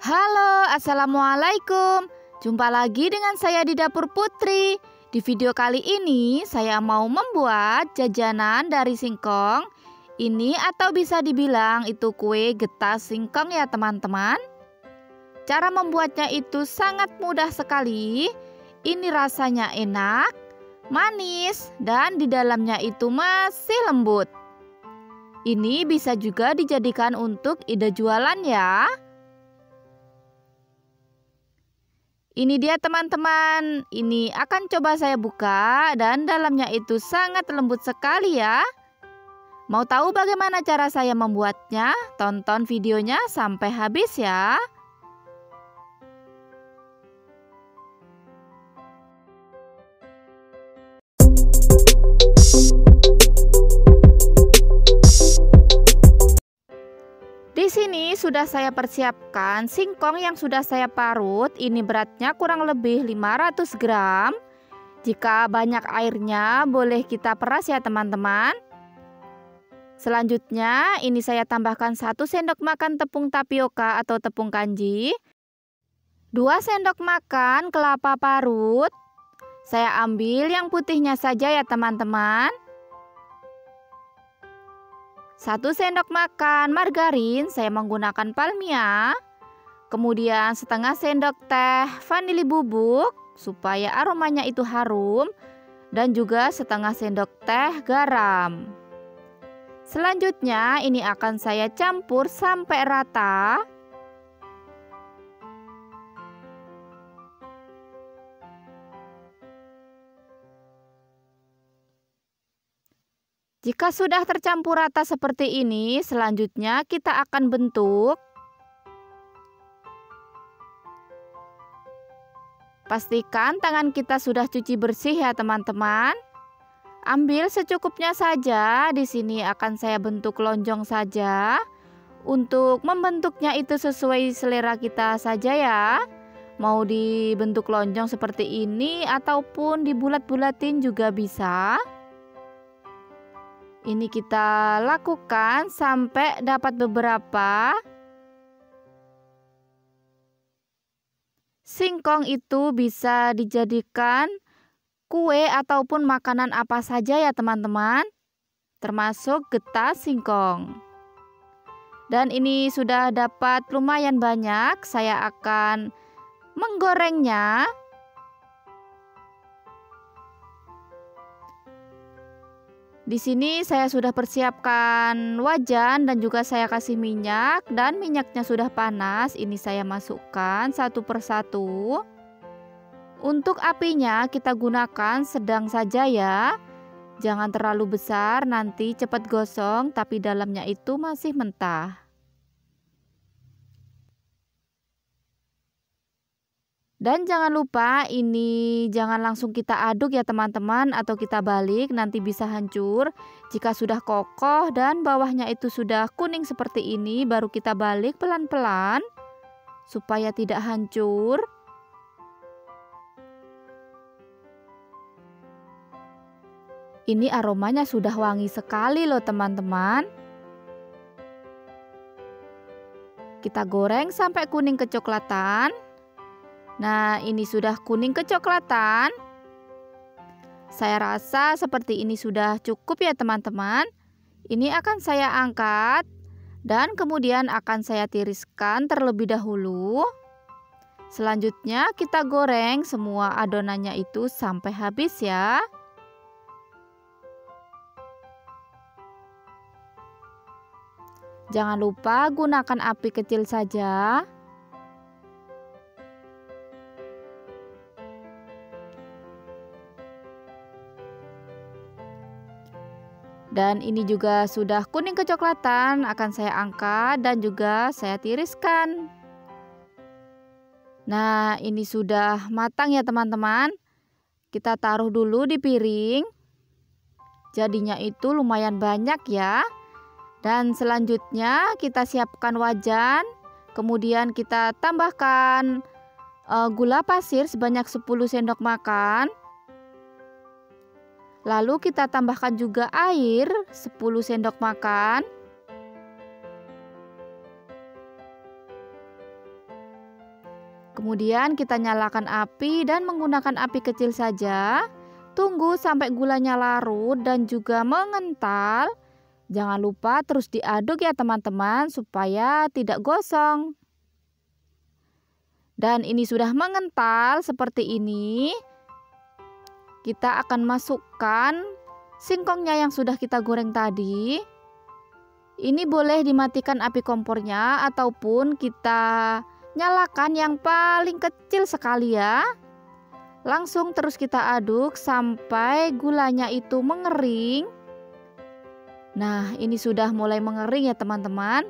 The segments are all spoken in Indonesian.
Halo, assalamualaikum. Jumpa lagi dengan saya di Dapur Putri. Di video kali ini saya mau membuat jajanan dari singkong. Ini atau bisa dibilang itu kue getah singkong ya teman-teman. Cara membuatnya itu sangat mudah sekali. Ini rasanya enak, manis, dan di dalamnya itu masih lembut. Ini bisa juga dijadikan untuk ide jualan ya. Ini dia teman-teman, ini akan coba saya buka dan dalamnya itu sangat lembut sekali ya. Mau tahu bagaimana cara saya membuatnya? Tonton videonya sampai habis ya. Di sini sudah saya persiapkan singkong yang sudah saya parut. Ini beratnya kurang lebih 500 gram. Jika banyak airnya boleh kita peras ya teman-teman. Selanjutnya ini saya tambahkan 1 sendok makan tepung tapioka atau tepung kanji, 2 sendok makan kelapa parut. Saya ambil yang putihnya saja ya teman-teman. 1 sendok makan margarin, saya menggunakan Palmia. Kemudian setengah sendok teh vanili bubuk supaya aromanya itu harum. Dan juga setengah sendok teh garam. Selanjutnya ini akan saya campur sampai rata. Jika sudah tercampur rata seperti ini, selanjutnya kita akan bentuk. Pastikan tangan kita sudah cuci bersih ya teman-teman. Ambil secukupnya saja, di sini akan saya bentuk lonjong saja. Untuk membentuknya itu sesuai selera kita saja ya. Mau dibentuk lonjong seperti ini ataupun dibulat-bulatin juga bisa. Ini kita lakukan sampai dapat beberapa. Singkong itu bisa dijadikan kue ataupun makanan apa saja ya teman-teman. Termasuk getah singkong. Dan ini sudah dapat lumayan banyak. Saya akan menggorengnya. Di sini saya sudah persiapkan wajan dan juga saya kasih minyak dan minyaknya sudah panas. Ini saya masukkan satu persatu. Untuk apinya kita gunakan sedang saja ya. Jangan terlalu besar, nanti cepat gosong tapi dalamnya itu masih mentah. Dan jangan lupa ini jangan langsung kita aduk ya teman-teman atau kita balik, nanti bisa hancur. Jika sudah kokoh dan bawahnya itu sudah kuning seperti ini, baru kita balik pelan-pelan supaya tidak hancur. Ini aromanya sudah wangi sekali loh teman-teman. Kita goreng sampai kuning kecoklatan. Nah, ini sudah kuning kecoklatan. Saya rasa seperti ini sudah cukup ya teman-teman. Ini akan saya angkat dan kemudian akan saya tiriskan terlebih dahulu. Selanjutnya kita goreng semua adonannya itu sampai habis ya. Jangan lupa gunakan api kecil saja. Dan ini juga sudah kuning kecoklatan, akan saya angkat dan juga saya tiriskan. Nah, ini sudah matang ya teman-teman. Kita taruh dulu di piring. Jadinya itu lumayan banyak ya. Dan selanjutnya kita siapkan wajan. Kemudian kita tambahkan gula pasir sebanyak 10 sendok makan. Lalu kita tambahkan juga air 10 sendok makan. Kemudian kita nyalakan api dan menggunakan api kecil saja. Tunggu sampai gulanya larut dan juga mengental. Jangan lupa terus diaduk ya teman-teman supaya tidak gosong. Dan ini sudah mengental seperti ini. Kita akan masukkan singkongnya yang sudah kita goreng tadi. Ini boleh dimatikan api kompornya ataupun kita nyalakan yang paling kecil sekali ya. Langsung terus kita aduk sampai gulanya itu mengering. Nah, ini sudah mulai mengering ya teman-teman.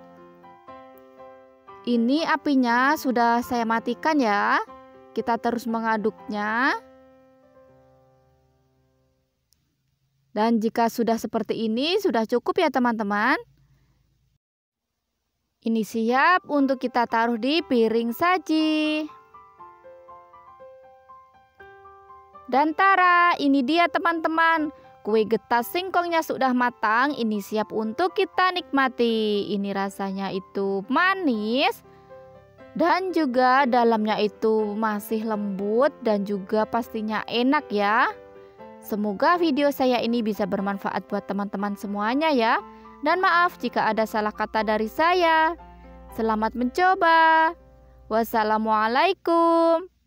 Ini apinya sudah saya matikan ya. Kita terus mengaduknya. Dan jika sudah seperti ini, sudah cukup ya teman-teman. Ini siap untuk kita taruh di piring saji. Dan tara, ini dia teman-teman. Kue getas singkongnya sudah matang. Ini siap untuk kita nikmati. Ini rasanya itu manis. Dan juga dalamnya itu masih lembut dan juga pastinya enak ya. Semoga video saya ini bisa bermanfaat buat teman-teman semuanya ya. Dan maaf jika ada salah kata dari saya. Selamat mencoba. Wassalamualaikum.